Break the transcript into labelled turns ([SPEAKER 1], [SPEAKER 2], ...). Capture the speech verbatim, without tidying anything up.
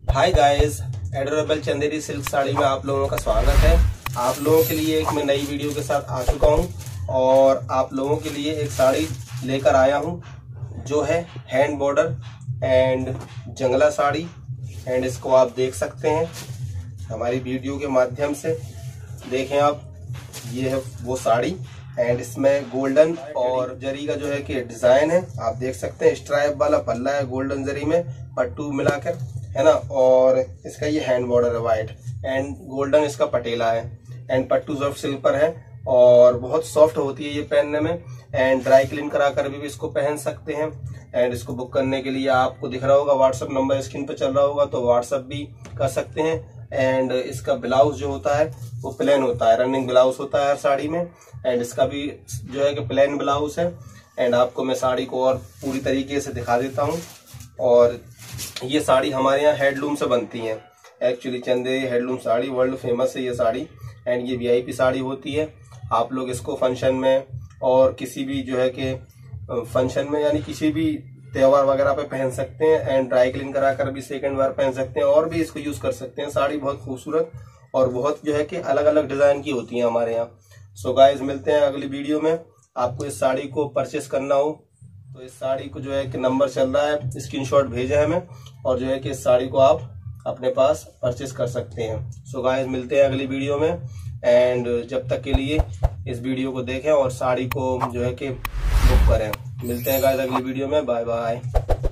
[SPEAKER 1] हाय guys, adorable Chanderi silk sari में आप लोगों का स्वागत है। आप लोगों के लिए एक मैं नई वीडियो के साथ आ चुका हूं और आप लोगों के लिए एक साड़ी लेकर आया हूं जो है हैंड बॉर्डर एंड जंगला साड़ी। एंड इसको आप देख सकते हैं हमारी वीडियो के माध्यम से। देखें आप, ये है वो साड़ी एंड इसमें गोल्डन और जरी का जो है कि डिजाइन है, आप देख सकते हैं। स्ट्राइप वाला पल्ला है गोल्डन जरी में पट्टू मिलाकर, है ना। और इसका ये हैंड बॉर्डर है वाइट एंड गोल्डन इसका पटेला है एंड पट्टू सॉफ्ट सिल्क पर है और बहुत सॉफ्ट होती है ये पहनने में। एंड ड्राई क्लीन करा कर भी, भी इसको पहन सकते हैं। एंड इसको बुक करने के लिए आपको दिख रहा होगा व्हाट्सएप नंबर स्क्रीन पर चल रहा होगा, तो व्हाट्सएप भी कर सकते हैं। एंड इसका ब्लाउज जो होता है वो प्लेन होता है, रनिंग ब्लाउज होता है हर साड़ी में। एंड इसका भी जो है कि प्लेन ब्लाउज है। एंड आपको मैं साड़ी को और पूरी तरीके से दिखा देता हूँ। और ये साड़ी हमारे यहाँ हैंडलूम से बनती है। Actually Chanderi handloom sari world famous है ये साड़ी। एंड ये वीआईपी साड़ी होती है। आप लोग इसको फंक्शन में और किसी भी जो है कि फंक्शन में यानी किसी भी त्योहार वगैरह पे पहन सकते हैं। एंड ड्राई क्लीन करा कर भी सेकंड बार पहन सकते हैं और भी इसको यूज कर सकते हैं। साड़ी बहुत खूबसूरत और बहुत जो है कि अलग अलग डिजाइन की होती है हमारे यहाँ। सो गाइस, मिलते हैं अगली वीडियो में। आपको इस साड़ी को परचेस करना हो तो इस साड़ी को जो है कि नंबर चल रहा है, स्क्रीनशॉट भेजा है हमें और जो है कि इस साड़ी को आप अपने पास परचेस कर सकते हैं। सो गाइस, मिलते हैं अगली वीडियो में। एंड जब तक के लिए इस वीडियो को देखें और साड़ी को जो है कि बुक करें। मिलते हैं गाइस अगली वीडियो में। Bye bye.